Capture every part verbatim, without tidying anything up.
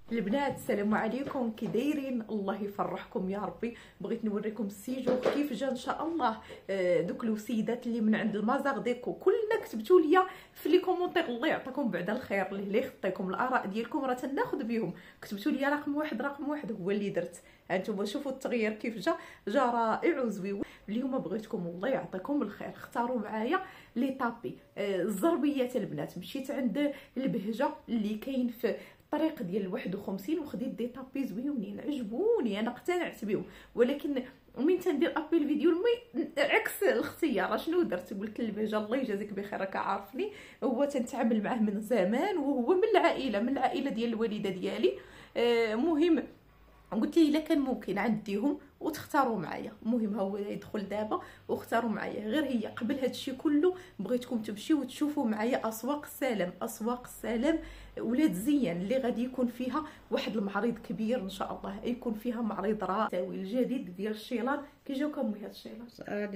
البنات السلام عليكم، كي دايرين؟ الله يفرحكم يا ربي. بغيت نوريكم السيجور كيف جا ان شاء الله. دوك الوسيدات اللي من عند المازاغ ديكو كلنا كتبتوا لي في لي كومونتير، الله يعطيكم بعد الخير، اللي يخطيكم الاراء ديالكم راه تناخذ بهم. كتبتوا لي رقم واحد رقم واحد هو اللي درت. هانتوما شوفوا التغيير كيف جا، جا رائع وزويون. اليوم بغيتكم الله يعطيكم الخير اختاروا معايا لي طابي الزربيات. البنات مشيت عند البهجه اللي كاين في الطريق ديال واحد وخمسين وخديت دي طابي زويونين عجبوني، انا اقتنعت بهم. ولكن من تندير ابي الفيديو المي عكس الاختيار، شنو درت؟ قلت للبهجه الله يجازيك بخير، راك عارفني هو تنتعامل معاه من زمان وهو من العائله من العائله ديال الوالده ديالي. آه مهم قلت لي الا كان ممكن عنديهم وتختاروا معايا. المهم هو يدخل دابا واختاروا معايا. غير هي قبل هادشي كله بغيتكم تمشيو وتشوفوا معايا اسواق السلام. اسواق السلام ولاد زيان اللي غادي يكون فيها واحد المعرض كبير ان شاء الله، يكون فيها معرض رائع الجديد ديال الشيلان. كي جاوكم امي هاد الشيلان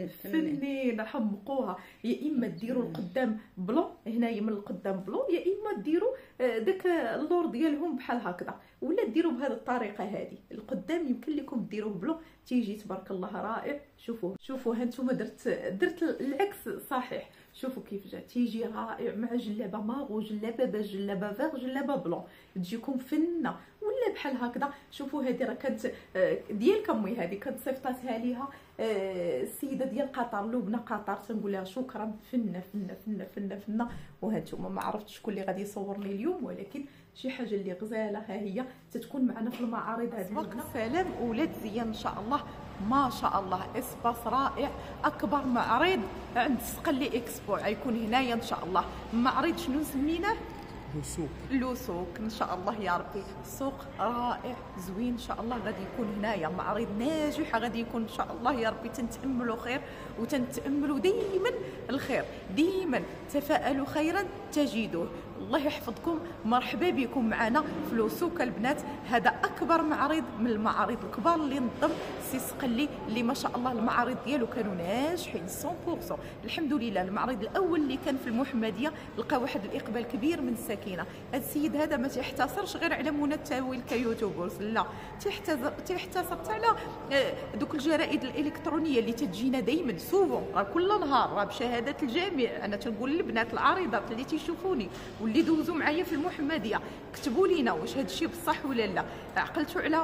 فنين حمقوها. يا اما ديروا القدام بلون هنايا من القدام بلون، يا اما ديروا داك اللور ديالهم بحال هكذا، ولا ديروا بهذه الطريقه هذه. القدام يمكن لكم ديروه بلون تيجي تبارك الله رائع. شوفوا شوفوا هانتوما درت درت العكس صحيح. شوفوا كيف جا تيجي رائع مع جلابه ماغو، جلابه باج، جلابه فيغ، جلابه بلون، تجيكم فنه ولا بحال هكذا. شوفوا هذه راه كانت ديال كمي، هذه كانت صيفطاتها ليها السيده ديال قطر، لبنى قطر، تنقول لها شكرا. فنه فنه فنه فنه فنه. وهانتوما ما عرفتش شكون اللي غادي يصور لي اليوم، ولكن شي حاجه اللي غزاله ها هي تتكون معنا في المعارض هذه. وقت سلام ولاد زيان ان شاء الله ما شاء الله. اسباس رائع، اكبر معرض عند سقلي اكسبو غيكون هنايا ان شاء الله. معرض شنو سميناه؟ لوسوق. لوسوق ان شاء الله يا ربي. سوق رائع زوين ان شاء الله غادي يكون هنايا. معرض ناجح غادي يكون ان شاء الله يا ربي. تنتاملوا خير وتنتاملوا دائما الخير، دائما تفاءلوا خيرا تجدوه. الله يحفظكم، مرحبا بكم معنا في لوسوق البنات. هذا اكبر معرض من المعارض الكبار اللي نظم سي سقلي، اللي ما شاء الله المعارض ديالو كانوا ناجحين مية بالمية الحمد لله. المعرض الاول اللي كان في المحمديه لقى واحد الاقبال كبير من الساكنه. هذا السيد هذا ما تيحتصرش غير على منى التاويل كيوتيوبرز، لا تيحتضر تيحتصر حتى على دوك الجرائد الالكترونيه اللي تجينا دائما سوفون، راه كل نهار، راه بشهاده الجميع. انا تنقول للبنات العارضات اللي تيشوفوني واللي دوزوا معايا في المحمديه كتبوا لينا واش هذا الشيء بصح ولا لا. عقلتوا على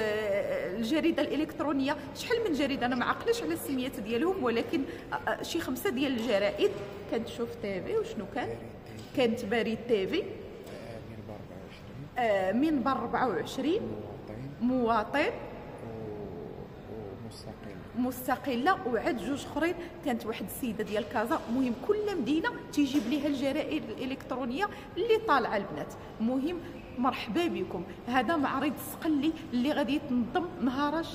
الجريده الالكترونيه شحال من جريده، انا ما عقلش على السميات ديالهم، ولكن شي خمسه ديال الجرائد. كانت شوف تيفي وشنو كان؟ كانت بريد تيفي، منبر أربعة وعشرين، مواطن مستقله، وعاد جوج اخرين كانت واحد السيده ديال كازا. المهم كل مدينه تيجيب ليها الجرائد الالكترونيه اللي طالعه البنات. المهم مرحبا بكم. هذا معرض سقلي اللي غادي يتنظم نهاراش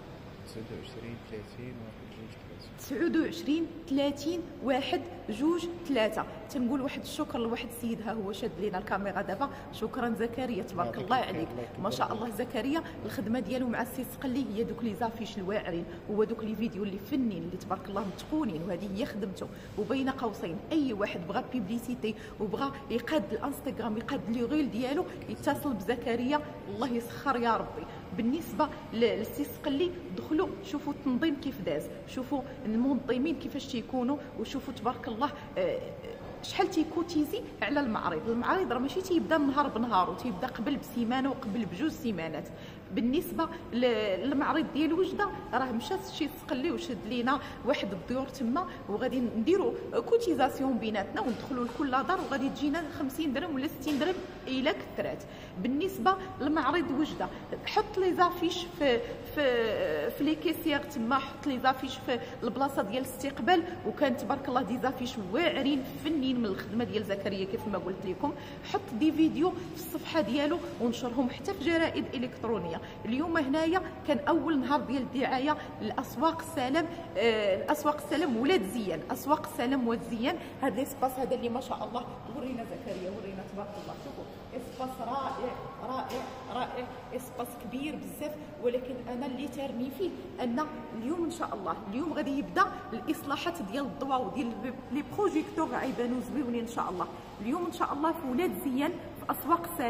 تسعة وعشرين ثلاثين واحد جوج ثلاثة. تنقول واحد الشكر لواحد السيد، ها هو شاد لينا الكاميرا دابا. شكرا زكريا تبارك الله عليك، ما شاء الله. زكريا الخدمه ديالو مع السي سقلي هي دوك لي زافيش الواعرين، هو دوك لي فيديو اللي فنين اللي تبارك الله متقونين، وهذه هي خدمته. وبين قوسين اي واحد بغى بيبليسيتي وبغى يقاد الانستغرام، يقاد لي ريل ديالو، يتصل بزكريا الله يسخر يا ربي. بالنسبه للسي سقلي دخلوا شوفوا التنظيم كيف داز، شوفوا المنظمين كيفاش تيكونوا، وشوفوا تبارك الله شحال تيكوتيزي على المعرض. المعرض راه ماشي تيبدا نهار بنهار، تيبدا قبل بسيمانه وقبل بجوج سيمانات. بالنسبه للمعرض ديال وجده راه مشى شي سقلي وشد لينا واحد الديور تما، وغادي نديروا كوتيزاسيون بيناتنا وندخلوا لكل دار، وغادي تجينا خمسين درهم ولا ستين درهم الا كثرات. بالنسبه لمعرض وجده حط لي زافيش في في في لي كيسير تما، حط لي زافيش في البلاصه ديال الاستقبال، وكان تبارك الله دي زافيش واعرين فنين من الخدمه ديال زكريا كيف ما قلت لكم. حط دي فيديو في الصفحه ديالو ونشرهم حتى في جرائد الكترونيه. اليوم هنايا كان اول نهار ديال الدعايه لاسواق السلام. آه اسواق السلام ولاد زيان، اسواق السلام ولاد زيان. هذا الاسباس هذا اللي ما شاء الله، ورينا زكريا ورينا تبارك الله. شوفوا اسباس رائع رائع رائع، اسباس كبير بزاف. ولكن انا اللي تارني فيه ان اليوم ان شاء الله اليوم غادي يبدا الاصلاحات ديال الضوء وديال لي بروجيكتور غيبانوا زويونين ان شاء الله. اليوم ان شاء الله في ولاد زيان في اسواق السلام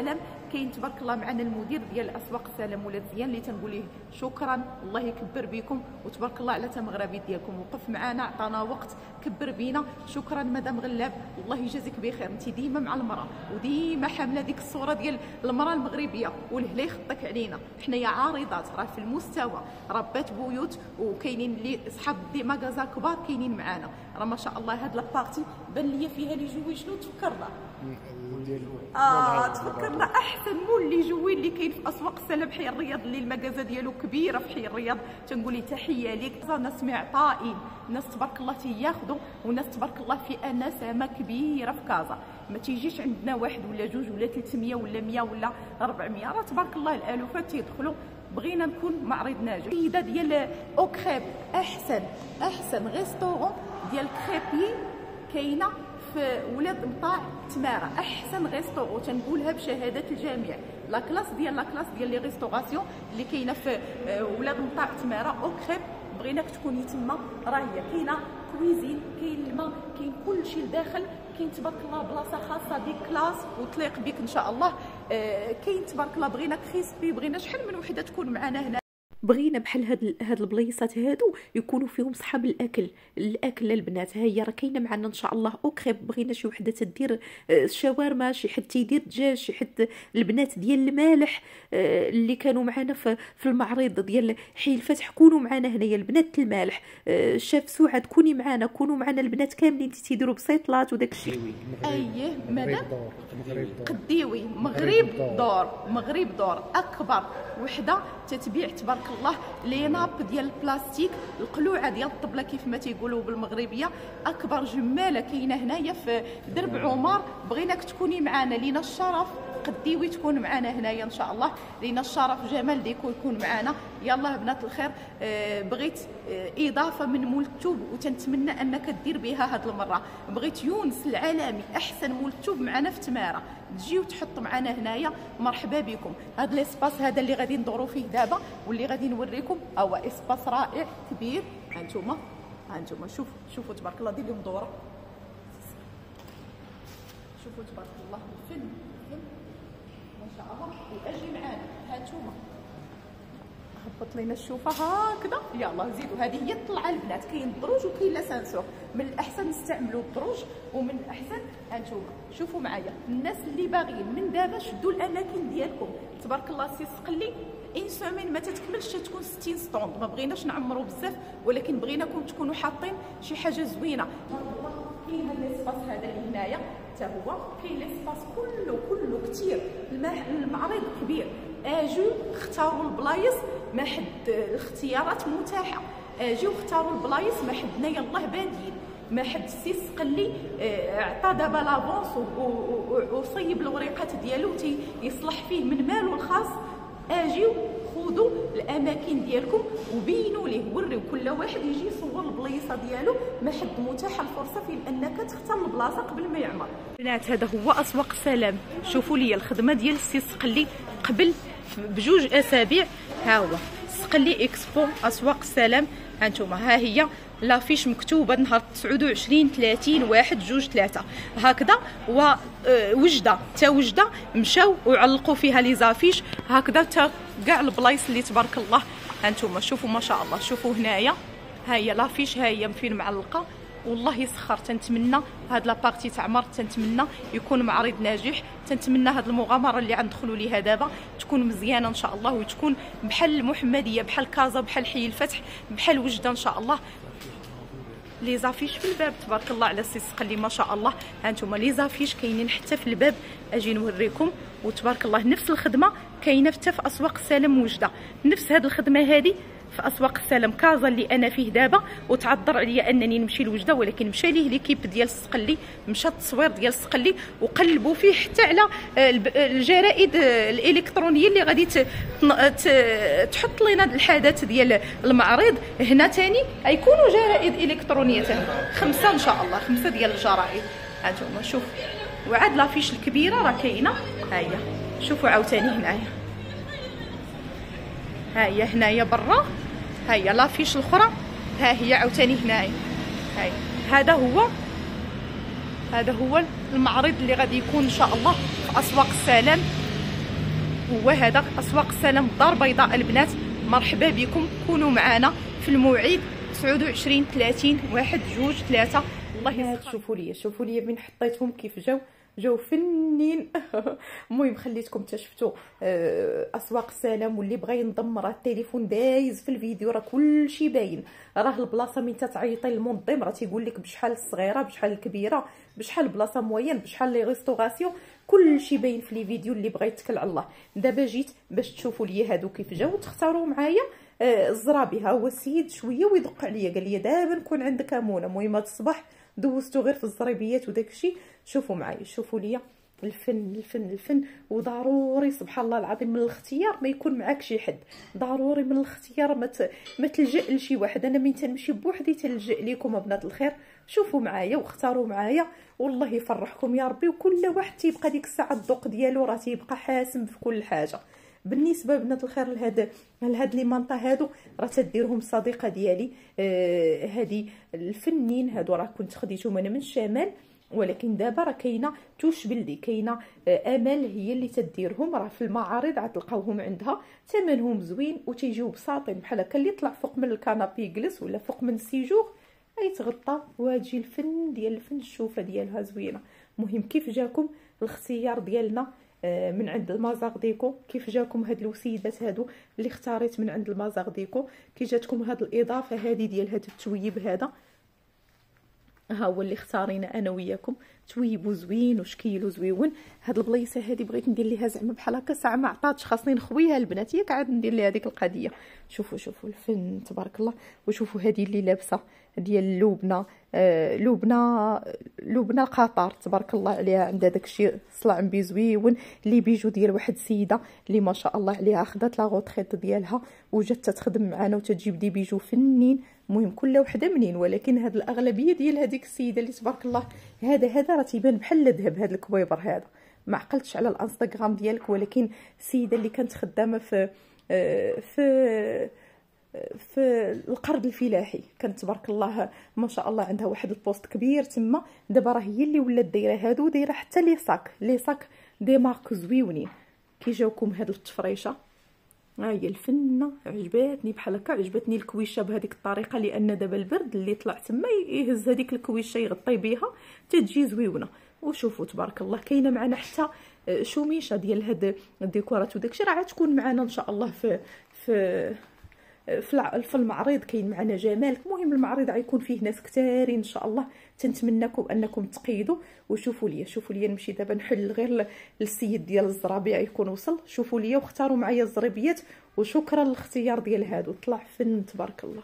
كاين تبارك الله معنا المدير ديال اسواق السلام ولاد زيان اللي تنقول ليه شكرا، الله يكبر بكم وتبارك الله على تمغربي ديالكم، وقف معنا عطانا وقت كبر بينا. شكرا مدام غلاب، الله يجازيك بخير، انت ديما مع المراه وديما حامله ديك الصوره ديال المراه المغربيه والهلا يخطك علينا. حنايا عارضات راه في المستوى، ربات بيوت وكاينين اللي اصحاب دي ماغازا كبار كاينين معانا، راه ما شاء الله. هاد لابارتي بان ليا فيها لي جوي شنو تفكرنا؟ اه تفكرنا احسن مول لي جوي اللي كاين في اسواق السلام حي الرياض، اللي المغازه ديالو كبيره في حي الرياض. تنقولي تحيه ليك، ناس معطائين، ناس تبارك الله تياخذوا، وناس تبارك الله في نسمه كبيره في كازا. ما تيجيش عندنا واحد ولا جوج ولا ثلاثمية ولا مية ولا أربعمية، راه تبارك الله الالوفات تيدخلوا. بغينا نكون معرض ناجح. سيده ديال او كريب، احسن احسن ريستورون ديال كريبي كاينه في ولاد مطاع تماره، احسن ريستورون تنقولها بشهاده الجميع. لا كلاس ديال لا كلاس ديال لي ريستوراسيون اللي كاينه في ولاد مطاع تماره او كريب، بغيناك تكوني تما. راه هي كاينه كويزين، كاين الماء، كاين كلشي لداخل، كاين تبارك الله بلاصه خاصه بك كلاس وتليق بك ان شاء الله. آه كاين تبارك الله بغينا كريسبي، بغينا شحال من وحده تكون معنا هنا. بغينا بحال هاد هاد البلايصات هادو يكونوا فيهم صحاب الاكل الاكل للبنات. ها هي راه كاينه معنا ان شاء الله او كريب. بغينا شي وحده تدير شاورما، شي حد تيدير دجاج، شي حد البنات ديال المالح اللي كانوا معنا في في المعرض ديال حي الفتح كونوا معنا هنايا. البنات المالح، شاف سعاد كوني معنا، كونوا معنا البنات كاملين تيديروا بسيطلات وداك الشيء. اييه مدام قديوي مغرب دور، مغرب دور اكبر وحده تتبيع تبارك الله لي ناب ديال البلاستيك، القلوعه ديال الطبله كيف ما تيقولوا بالمغربيه. اكبر جماله كاينه هنايا في درب عمر. بغيناك تكوني معنا، لينا الشرف قديوي تكون معنا هنايا ان شاء الله. لينا الشرف جمال ديكو يكون معنا. يلا بنات الخير، آه بغيت آه اضافه من مول التوب وتنتمنى انك دير بها هاد المره. بغيت يونس العالمي احسن مول التوب معنا في تماره، تجيو تحط معنا هنايا. مرحبا بكم. هاد ليسباس هذا اللي غادي ندورو فيه دابا واللي غادي نوريكم هو اسباس رائع كبير. هانتوما هانتوما شوفوا شوفوا تبارك الله، دير لهم دوره، شوفوا تبارك الله الفن ما شاء الله. واجي معانا هانتوما، هبط لينا الشوفه هكذا. يلا زيدوا. هذه هي الطلعه البنات، كاين الدروج وكاين لاسانسور. من الاحسن نستعملوا الدروج، ومن الاحسن هانتوما شوفوا معايا. الناس اللي باغيين من دابا شدوا الاماكن ديالكم تبارك الله. سي سقلي ان سومين ما تتكملش تكون ستين ستوند، ما بغيناش نعمروا بزاف، ولكن بغيناكم تكونوا حاطين شي حاجه زوينه. كاين هذا الاسباس هذا اللي هنايا حتى هو، كاين الاسباس كله كله كثير. المعرض كبير، اجيو اختاروا البلايص، ما حد الاختيارات متاحه. اجيو اختاروا البلايص، ما حدنا يلاه بادين، ما حد السي سقلي عطى دابا لافونس وصيب الوريقات ديالو تيصلح فيه من مالو الخاص. اجيو خذوا الاماكن ديالكم وبينوا ليه، وريو كل واحد يجي يصور البلايصه ديالو. ما حد متاحه الفرصه في انك تختار البلاصه قبل ما يعمر. بنات هذا هو اسواق السلام. شوفوا لي الخدمه ديال السي سقلي قبل بجوج اسابيع. ها هو سقلي اكسبو اسواق السلام. هانتوما ها هي لافيش مكتوبه نهار تسعة وعشرين ثلاثين واحد جوج ثلاثة هكذا. ووجده تا وجده مشاو وعلقوا فيها لي زافيش هكذا تا كاع البلايص اللي تبارك الله. هانتوما شوفوا ما شاء الله. شوفوا هنايا ها هي لافيش، ها هي فين معلقه. والله يسخر. تنتمنى هاد لابارتي تعمر، تنتمنى يكون معرض ناجح، تنتمنى هاد المغامره اللي غندخلوا ليها دابا تكون مزيانه ان شاء الله، وتكون بحال المحمديه، بحال كازا، بحال حي الفتح، بحال وجده ان شاء الله. لي زافيش في الباب تبارك الله على السي سقلي ما شاء الله. هانتوما لي زافيش كاينين حتى في الباب، اجي نوريكم. وتبارك الله نفس الخدمه كاينه حتى في اسواق السلام وجده. نفس هاد الخدمه هذه في اسواق السلام كازا اللي انا فيه دابا. وتعذر عليا انني نمشي لوجده، ولكن مشى ليه ليكيب ديال السقلي، مشى التصوير ديال السقلي وقلبوا فيه حتى على الجرائد الالكترونيه اللي غادي تحط لنا الحدث ديال المعرض. هنا ثاني غيكونوا جرائد الكترونيه ثاني، خمسه ان شاء الله، خمسه ديال الجرائد. هانتوما شوف. وعاد لافيش الكبيره راه كاينه. ها هي شوفوا عاوتاني هنايا، ها هي هنايا برا، ها هي لافيش الاخرى، ها هي عاوتاني هنايا. هاي هذا هو هذا هو المعرض اللي غادي يكون ان شاء الله في اسواق السلام. هو هذا اسواق السلام الدار البيضاء. البنات مرحبا بكم، كونوا معنا في الموعد تسعة وعشرين ثلاثين واحد جوج ثلاثة. الله يسخر. شوفوا لي شوفوا لي من حطيتهم كيف جاو جاو فنين. المهم خليتكم تشفتوا اسواق السلام، واللي بغى ينضم راه التليفون دايز في الفيديو، راه كلشي باين. راه البلاصه من تتعيطي للمنظم راه تيقول لك بشحال الصغيره بشحال الكبيره بشحال بلاصه موين بشحال لي ريستوراسيون، كلشي باين في لي فيديو اللي بغى يتكل على الله. دابا جيت باش تشوفوا لي هادو كيف جاو وتختاروا معايا. الزرابي ها هو السيد شويه ويدق عليا قال لي دابا نكون عندك امونه. المهم هذا الصباح دوزتو غير في الزريبيات وداكشي. شوفوا معايا شوفوا ليا الفن الفن الفن. وضروري سبحان الله العظيم من الاختيار ما يكون معاك شي حد، ضروري من الاختيار ما ما تلجأ لشي واحد. انا من تنمشي بوحدي تلجأ ليكم بنات الخير. شوفوا معايا واختاروا معايا والله يفرحكم يا ربي. وكل واحد تيبقى ديك الساعه الذوق ديالو راه تيبقى حاسم في كل حاجه. بالنسبه بنات الخير لهاد لهاد لي مانطا هادو راه تديرهم الصديقه ديالي آه هادي الفنين هادو راه كنت خديتهم انا من الشمال، ولكن دابا راه كاينه توش بلدي كاينه آه امل هي اللي تديرهم. راه في المعارض غتلقاوهم عندها، ثمنهم زوين وتيجيو بساطين بحال هكا. اللي طلع فوق من الكنابي يجلس ولا فوق من السيجور يتغطى. وهاجي الفن ديال الفن الشوفه ديالها زوينه. المهم كيف جاكم الاختيار ديالنا من عند المازاغ ديكو؟ كيف جاكم هاد الوسيدات هادو اللي اختاريت من عند المازاغ ديكو؟ كي جاتكم هاد الاضافه هادي ديال هاد التويب هذا؟ ها هو اللي اختارينا انا وياكم. تويبو زوين وشكيلو زويون. هاد البليصه هادي بغيت ندير ليها زعما بحال هكا ساعه ما عطاتش، خاصني نخويها البنات ياك عاد ندير ليها هذيك القضيه. شوفوا شوفوا الفن تبارك الله. وشوفوا هذه اللي لابسه ديال اللبنه آه لبنه لبنه القطر تبارك الله عليها، عندها داكشي صلع بيزويون اللي بيجو ديال واحد السيده اللي ما شاء الله عليها خدات لا غوتريت ديالها وجات تتخدم معنا وتجيب دي بيجو فنين. المهم كل وحده منين، ولكن هاد الاغلبيه ديال هذيك السيده اللي تبارك الله هذا هذا راه تيبان بحال الذهب. هذا الكويبر هذا ما عقلتش على الانستغرام ديالك، ولكن السيده اللي كانت خدامه في في في القرض الفلاحي كانت تبارك الله ما شاء الله عندها واحد البوست كبير تما. دابا راه هي اللي ولات دايره هادو، دايره حتى لي صاك لي صاك دي مارك زويونين. كي جاوكم هاد التفريشه ها هي الفنه عجباتني بحال هكا. عجبتني الكويشه بهذيك الطريقه لان دابا البرد اللي طلع تما يهز هذيك الكويشه يغطي بها تتجي زويونه. وشوفوا تبارك الله كاينه معنا حتى شوميشه ديال هاد الديكورات وداكشي راه غتكون معنا ان شاء الله في في في المعرض. كاين معنا جمال. المهم المعرض غيكون فيه ناس كثارين ان شاء الله. تنتمناكم انكم تقيدوا. وشوفوا لي شوفوا لي نمشي دابا نحل غير السيد ديال الزرابي يكون وصل. شوفوا لي واختاروا معايا الزريبيات. وشكرا للاختيار ديال هادو طلع فن تبارك الله.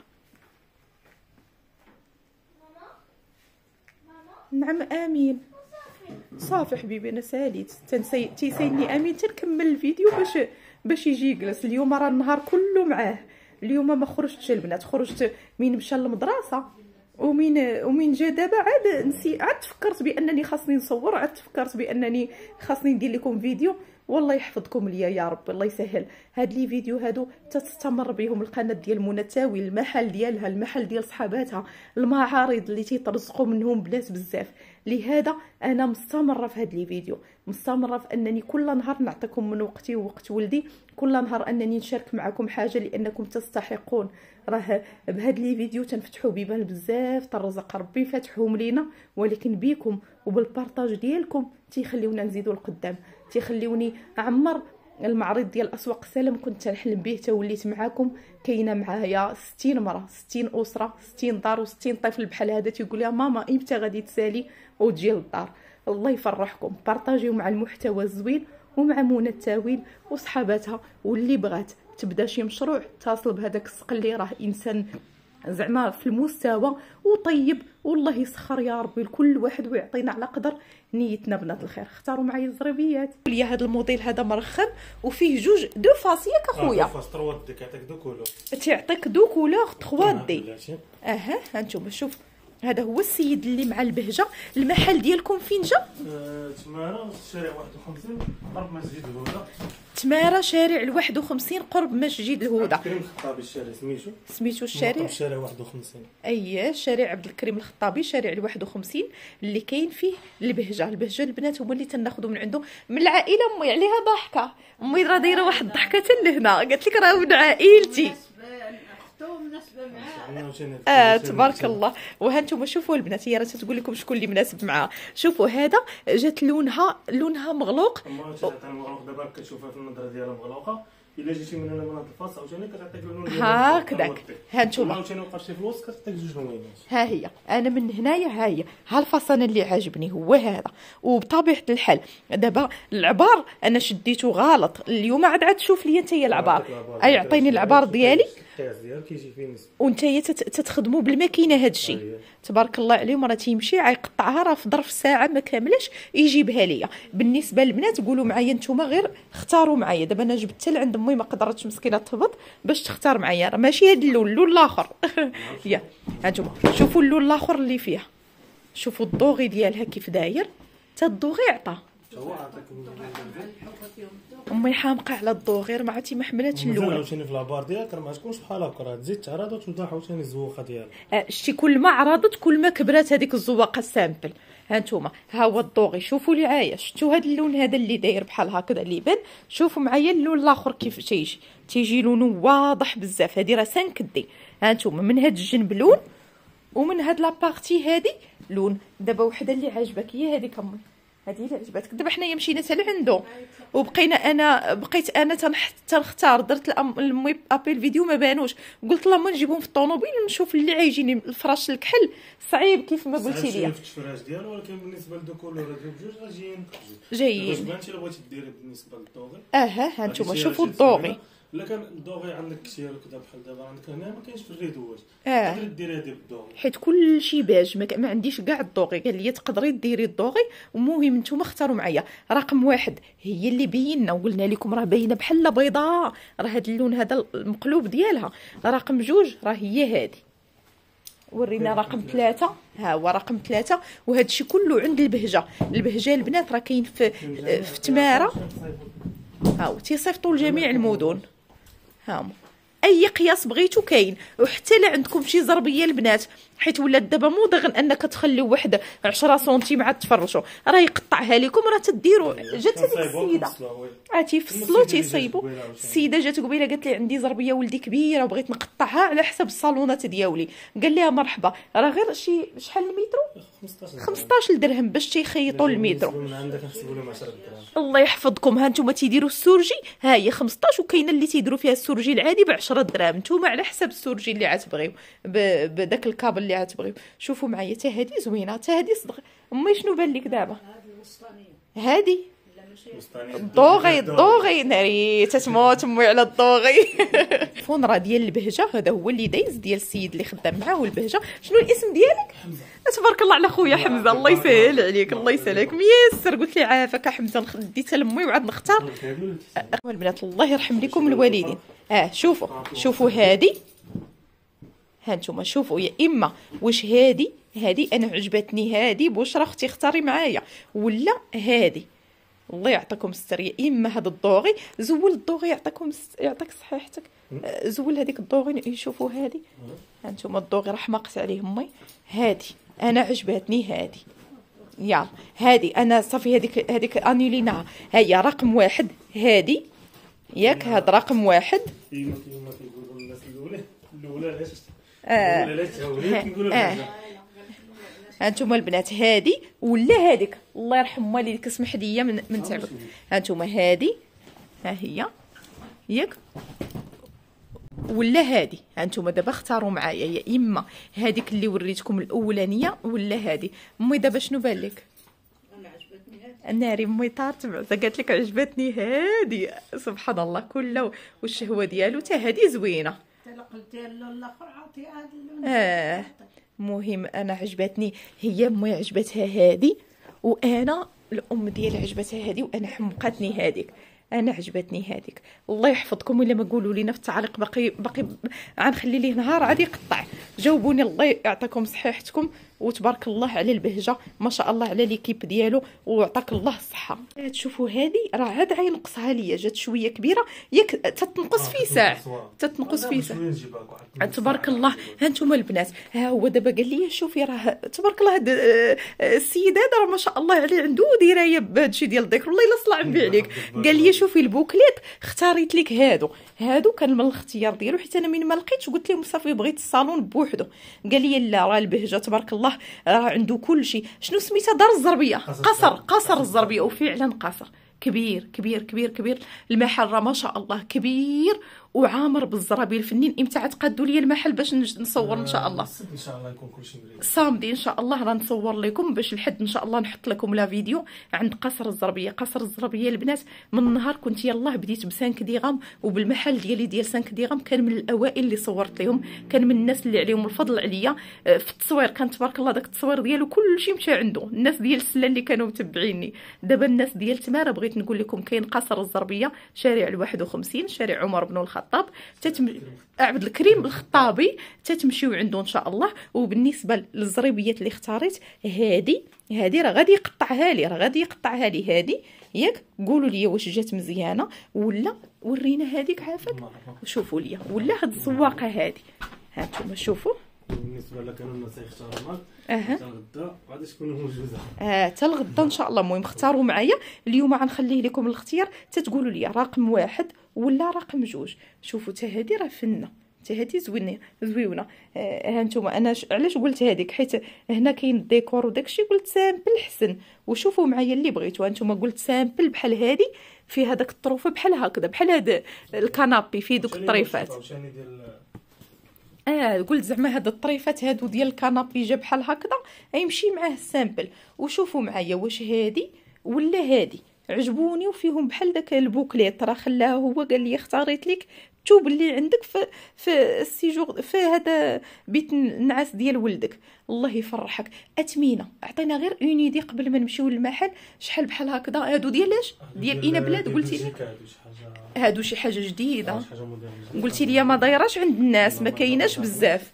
نعم امين صافي حبيبي انا ساليت تنسي تيسايني امين تنكمل الفيديو باش باش يجي يجلس. اليوم راه النهار كله معاه. اليوم ما خرجتش البنات، خرجت من مشى للمدرسه ومين ومين جا دابا عاد نسي عاد تفكرت بانني خاصني نصور، عاد تفكرت بانني خاصني ندير لكم فيديو. والله يحفظكم ليا يا رب الله يسهل. هاد لي فيديو هادو تستمر بهم القناه ديال منى التاوي، المحل ديالها المحل ديال صحاباتها، المعارض اللي تيترزقوا منهم بنات بزاف. لهذا انا مستمره في هاد لي فيديو، مستمره في انني كل نهار نعطيكم من وقتي ووقت ولدي، كل نهار انني نشارك معكم حاجه لانكم تستحقون. راه بهاد لي فيديو تنفتحوا بيبان بزاف ترزق ربي فاتحهم لينا، ولكن بيكم وبالبارطاج ديالكم تيخليونا نزيدوا القدام، تيخليوني اعمر المعرض ديال اسواق السلام. كنت تنحلم به تا وليت معاكم. كاينه معايا ستين مرة ستين اسره ستين دار وستين طفل بحال هذا تيقول لها ماما امتى غادي تسالي وتجي للدار. الله يفرحكم. بارطاجيو مع المحتوى الزوين ومع منى التاويل وصحاباتها. واللي بغات تبدا شي مشروع اتصل بهذاك السقلي، راه انسان زعما في المستوى وطيب. والله يسخر يا ربي لكل واحد ويعطينا على قدر نيتنا بنات الخير. اختاروا معايا الزربيات. ليا هذا الموديل هذا مرخم وفيه جوج دو فاس ياك اخويا. دو فاس تروا دي كيعطيك دو كولور. تيعطيك دو كولور تخوا دي. اها هانتوما شوف هذا هو السيد اللي مع البهجه. المحل ديالكم فين جا؟ آه، تمارا شارع واحد وخمسين قرب مسجد الهدى. تمارا شارع الواحد وخمسين قرب مسجد الهدى. عبد الكريم الخطابي الشارع سميتو سميتو الشارع شارع واحد وخمسين. اييه شارع عبد الكريم الخطابي شارع الواحد وخمسين اللي كاين فيه البهجه. البهجه البنات هما اللي تناخذوا من عنده من العائله. امي عليها ضحكه، امي راه دايره واحد الضحكه لهنا، قالت لك راه من عائلتي. اه تبارك الله. وها انتم شوفوا البنات، هي راه تقول لكم شكون اللي مناسب معاها. شوفوا هذا جات لونها لونها مغلوق. مغلوق دابا كتشوفها في النظره ديالها مغلوقه. الا جيتي من هنا من هاد الفاس عاوتاني كتعطيك اللون ديال هكذاك. ها انتم عاوتاني وقفتي في الوسط كتعطيك جوج لونينات. ها هي انا من هنايا، ها هي ها الفصان اللي عاجبني هو هذا. وبطبيعه الحال دابا العبار انا شديته غلط اليوم، عاد عاد شوف لي انت العبار، اي عطيني العبار ديالي وانتيا تتخدموا بالماكينه. هذا الشيء تبارك الله عليهم راه تيمشي يقطعها راه في ظرف ساعه ما كاملاش يجيبها ليا. بالنسبه للبنات قولوا معايا نتوما، غير اختاروا معايا. دابا انا جبت حتى لعند امي ما قدرتش مسكينه تهبط باش تختار معايا، راه ماشي هذا اللون، اللون الاخر. يا هانتوما شوفوا اللون الاخر اللي فيها، شوفوا الضوغي ديالها كيف داير، حتى الضوغي عطا. امي حامقه على الضوغير ما عرفتي ما حملاتش اللون. عاوتاني في لابار ديالك راه ما تكونش بحال هكا، راه تزيد تعرض وتوضح عاوتاني الزوقه ديالها. شتي كل ما عرضت كل ما كبرات هذيك الزواقه السامبل. ها نتوما ها هو الضوغي، شوفوا لي عايا، شفتوا هذا اللون هذا اللي داير بحال هكذا اللي يبان. شوفوا معايا اللون الاخر كيف تيجي، تيجي لونه واضح بزاف. هذه راه سانكدي. ها نتوما من هذا الجنب لون ومن هاد لابارتي هذه لون. دابا وحده اللي عاجبك هي هذيك امي، هذه اللي عجبتك. دابا حنايا مشينا حتى لعندو وبقينا انا بقيت انا تنختار. درت لامي ابيل فيديو ما بانوش، قلت لها ما نجيبهم في الطوموبيل نشوف اللي عايجيني. الفراش الكحل صعيب كيف ما قلتي لي. في الفراش ديالو، ولكن بالنسبه للديكور راه بجوج راه جايين جايين. باش بانتي بغيتي ديري بالنسبه للدوغي. اها ها نتوما شوفوا الدوغي. الا كان الدوغي عندك كثير كذا بحال دابا عندك هنا ما كاينش في الريدوات، اه تقدري ديري هذه بالدوغي حيت كلشي باج ما, ما عنديش كاع الدوغي. قال لي تقدري ديري الدوغي. المهم نتوما اختاروا معايا. رقم واحد هي اللي بينا وقلنا لكم راه باينه بحال بيضاء، راه هذا اللون هذا المقلوب ديالها. رقم جوج راه هي هذه. ورينا رقم ثلاثة، ها هو رقم ثلاثة. وهذا الشيء كله عند البهجه. البهجه البنات راه كاين في في تماره، ها هو تيصيفطوا لجميع المدن. ها اي قياس بغيتو كاين. وحتى لا عندكم شي زربيه البنات، حيت ولات دابا موضه غير انك تخليو واحد عشرة سنتيم عاد تفرشوا، راه يقطعها لكم راه تديروا. جات هذيك السيده عاد تيفصلوا تيصيبوا. السيده جات قبيله قالت لي عندي زربيه ولدي كبيره وبغيت نقطعها على حسب الصالونات ديالي. قال لها مرحبا، راه غير شي شحال المترو خمسطاش درهم باش تيخيطوا المترو. من عندك نحسبوا لهم عشرة دراهم. الله يحفظكم. ها نتوما تيديروا السورجي، ها هي خمسطاش، وكاينه اللي تيديروا فيها السورجي العادي ب عشرة دراهم. نتوما على حسب السورجي اللي عتبغيو بداك الكابل اللي عتبغيو. شوفوا معايا حتى هذه زوينه، حتى هذه صدق. امي شنو بان لك دابا؟ هذه الضوغي. الضوغي ناري تتموت امي على الضوغي. فون راه ديال البهجه، هذا هو اللي دايز ديال السيد اللي خدام معاه البهجه. شنو الاسم ديالك؟ حمزه. تبارك الله على خويا حمزه. الله يسهل عليك، الله يسهل عليك ميسر. قلت لي عافاك حمزه، ديتها لامي وعاد نختار. البنات الله يرحم لكم الوالدين. اه شوفوا شوفوا هذه، ها نتوما شوفوا يا اما واش هذه هذه انا عجبتني هذه بشرى اختي اختاري معايا، ولا هذه. الله يعطيكم الستر. يا اما هذا الضوغي، زول الضوغي يعطيكم يعطيك صحيحتك. زول هذيك الضوغي يشوفوا هذه. هانتوما الضوغي راه حماقت عليه امي. هذه انا عجبتني هذه. يلا هذه انا صافي هذيك هذيك انيليناها. هيا رقم واحد هذه ياك، هذا رقم واحد. كيما كيما كيقولوا الناس الاولى الاولى علاش اه الاولى علاش تهولي كنقولوا لها هانتوما البنات هذه ولا هذيك. الله يرحم والديك كسمح ليا من من تعبك. هانتوما هذه ها هي ياك، ولا هذه. هانتوما دابا اختاروا معايا، يا اما هذيك اللي وريتكم الاولانيه ولا هذه. امي دابا شنو بان لك؟ انا عجبتني هذه. ناري امي طارت بعدا قالت لك عجبتني هذه. سبحان الله كله والشهوه ديالو. حتى هذه زوينه. حتى قلتي اللون الاخر عطي هذا اللون. اه مهم انا عجبتني هي. امي عجبتها هذه، وانا الام ديالي عجبتها هذه، وانا حمقتني هذيك. انا عجبتني هذيك. الله يحفظكم. الا ما قولوا لينا في التعليق باقي باقي غنخلي ليه نهار عاد يقطع. جاوبوني الله يعطيكم صحيحتكم. وتبارك الله على البهجه، ما شاء الله على ليكيب ديالو، وعطاك الله الصحه. تشوفوا هذه راه عاد عين نقصها ليا، جات شويه كبيره ياك تتنقص في ساعه، تتنقص في ساعه. تبارك الله. ها انتم البنات، ها هو دابا قال لي شوفي راه تبارك الله هذا السيد هذا راه ما شاء الله عليه عنده درايه بهادشي ديال الذكر، والله الا صلع نبي عليك. قال لي شوفي البوكليت اختاريت لك هادو، هادو كان من الاختيار ديالو، حيت انا من ما لقيتش قلت لهم صافي بغيت الصالون بوحدو. قال لي لا راه البهجه تبارك الله راه عنده كل شيء. شنو سميتها؟ دار الزربيه، قصر قصر الزربيه. وفعلا قصر كبير كبير كبير كبير. المحل راه ما شاء الله كبير وعامر بالزرابي الفنين. امتى عتقادوا لي المحل باش نصور ان شاء الله؟ ان شاء الله يكون كلشي مريح. صامدي ان شاء الله راه نصور لكم باش الحد ان شاء الله نحط لكم لا فيديو عند قصر الزربيه. قصر الزربيه البنات من النهار كنت يلاه بديت ب خمسة درهم، وبالمحل ديالي ديال خمسة درهم كان من الاوائل اللي صورت لهم، كان من الناس اللي عليهم الفضل عليا في التصوير. كان تبارك الله داك التصوير ديالو كلشي مشى عنده، الناس ديال السله اللي كانوا متبعيني. دابا الناس ديال تماره بغيت نقول لكم كاين قصر الزربيه شارع الواحد وخمسين، شارع عمر بن الخطاب، تتم... عبد الكريم بالخطابي، تتمشيو عنده ان شاء الله. وبالنسبه للزريبيات اللي اختاريت، هذه هذه راه غادي يقطعها لي، راه غادي يقطعها لي هذه ياك. قولوا لي واش جات مزيانه ولا ورينا هذيك عافاك. شوفوا لي ولا هاد الزواقه هذه، ها انتم شوفوا. بالنسبه لك انا الناس يختاروا معك اها حتى الغدا غادي تكونوا موجوده. اه حتى الغدا ان شاء الله. المهم اختاروا معايا اليوم، غنخليه لكم الاختيار، تتقولوا لي رقم واحد ولا رقم جوج. شوفوا حتى هذه راه فنه، حتى هذه زوينه زويونه. آه ها انتم انا ش... علاش قلت هذيك؟ حيت هنا كاين الديكور وداكشي، قلت سامبل حسن. وشوفوا معايا اللي بغيتوا انتم، قلت سامبل بحال هذه فيها داك الطروفه بحال هكذا، بحال هذا الكنابي فيه دوك الطريفات. اه قلت زعما هاد الطريفات هادو ديال الكنابي جا بحال هكذا يمشي معاه السامبل. وشوفوا معايا واش هادي ولا هادي. عجبوني وفيهم بحال داك البوكليت، راه خلاه هو قال لي اختاريت لك الثوب اللي عندك في في السيجور في هذا بيت النعاس ديال ولدك. الله يفرحك. اثمنه عطينا غير اون ايدي قبل ما نمشيو للمحل، شحال بحال هكذا. هادو ديالاش؟ ديال اين بلاد قلتي لي؟ هادو شي حاجه جديده قلتي لي ما دايراش عند الناس، ما كايناش بزاف.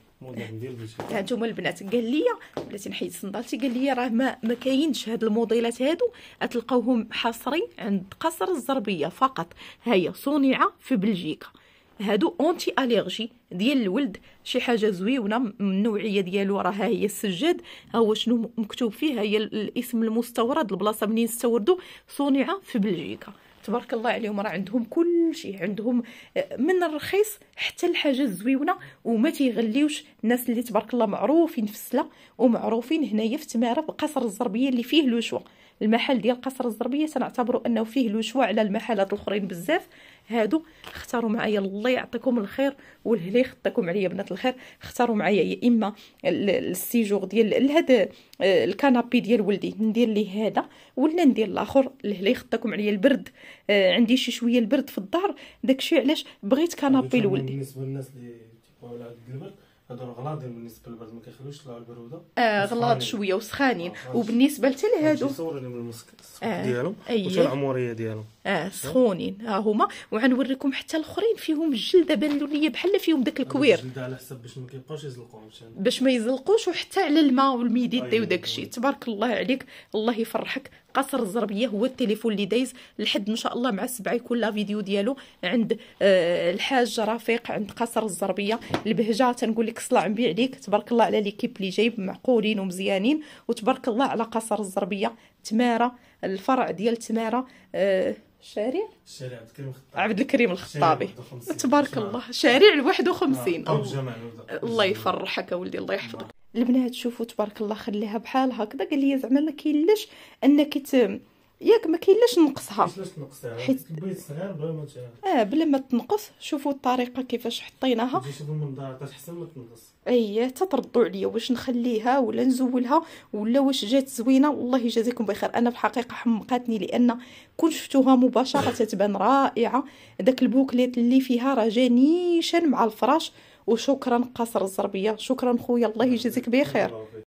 ها انتم البنات قال لي بلاتي نحيد صندالتي، قال لي راه ما ما كاينش هاد الموديلات هادو، غتلقاوهم حصري عند قصر الزربيه فقط. هيا صنع في بلجيكا. هادو اونتي اليرجي ديال الولد، شي حاجه زويونه من النوعيه ديالو. راه ها هي السجاد، ها هو شنو مكتوب فيه، هي الاسم المستورد، البلاصه منين استوردوا، صنع في بلجيكا. تبارك الله عليهم، راه عندهم كل شيء، عندهم من الرخيص حتى الحاجه الزويونه، وما تيغليوش. الناس اللي تبارك الله معروفين في السلا ومعروفين هنايا في تماره بقصر الزربيه اللي فيه لو شوا. المحل ديال قصر الزربيه تنعتبروا انه فيه لو شوا على المحلات الاخرين بزاف. هادو اختاروا معايا، الله يعطيكم الخير والهلا يخطيكم عليا بنات الخير. اختاروا معايا يا اما السيجور ديال هذا الكنابي ديال ولدي ندير ليه هذا، ولا ندير الاخر. الهلا يخطيكم عليا. البرد آه عندي شي شويه البرد في الدار، داكشي علاش بغيت كنابي لولدي. بالنسبه للناس اللي تيبغيو على البرد هادو غلاضين بالنسبه للبرد، ما كيخليوش يطلعوا البروده. اه غلاض شويه وسخانين. آه وبالنسبه حتى لهادو صوروني من المسك آه ديالهم وحتى العموريه ديالهم اه سخونين ها هما. وغنوريكم حتى الاخرين فيهم الجلده بانوا ليا بحال فيهم داك الكوير، الجلده على حسب باش ما كيبقاوش يزلقوهم، باش ما يزلقوش، وحتى على الماء والميديتي وداك الشيء. تبارك الله عليك، الله يفرحك. قصر الزربيه هو التليفون اللي دايز لحد ان شاء الله مع السبعه يكون لا فيديو ديالو عند آه الحاج رفيق عند قصر الزربيه. البهجه تنقول لك صلع نبي عليك. تبارك الله على ليكيب اللي جايب معقولين ومزيانين، وتبارك الله على قصر الزربيه تماره، الفرع ديال تماره. آه شارع شارع عبد الكريم الخطابي. تبارك الله شارع الواحد وخمسين. الله يفرحك ولدي، الله يحفظك. البنات شوفوا تبارك الله خليها بحال هكذا. قال لي زعما ما كاينلاش انك ت... ياك ما كاينلاش نقصها، حيت البيت صغير بلا ما اه بلا ما تنقص. شوفوا الطريقه كيفاش حطيناها، تجي شوفوا من الدار تحسن ما تنقص. اي تتردوا عليا واش نخليها ولا نزولها ولا واش جات زوينه. والله يجازيكم بخير. انا في الحقيقه حمقاتني لان كنت شفتوها مباشره تبان رائعه. داك البوكليت اللي فيها راه جا نيشان مع الفراش. وشكرا قصر الزربيه، شكرا خويا، الله يجازيك بخير.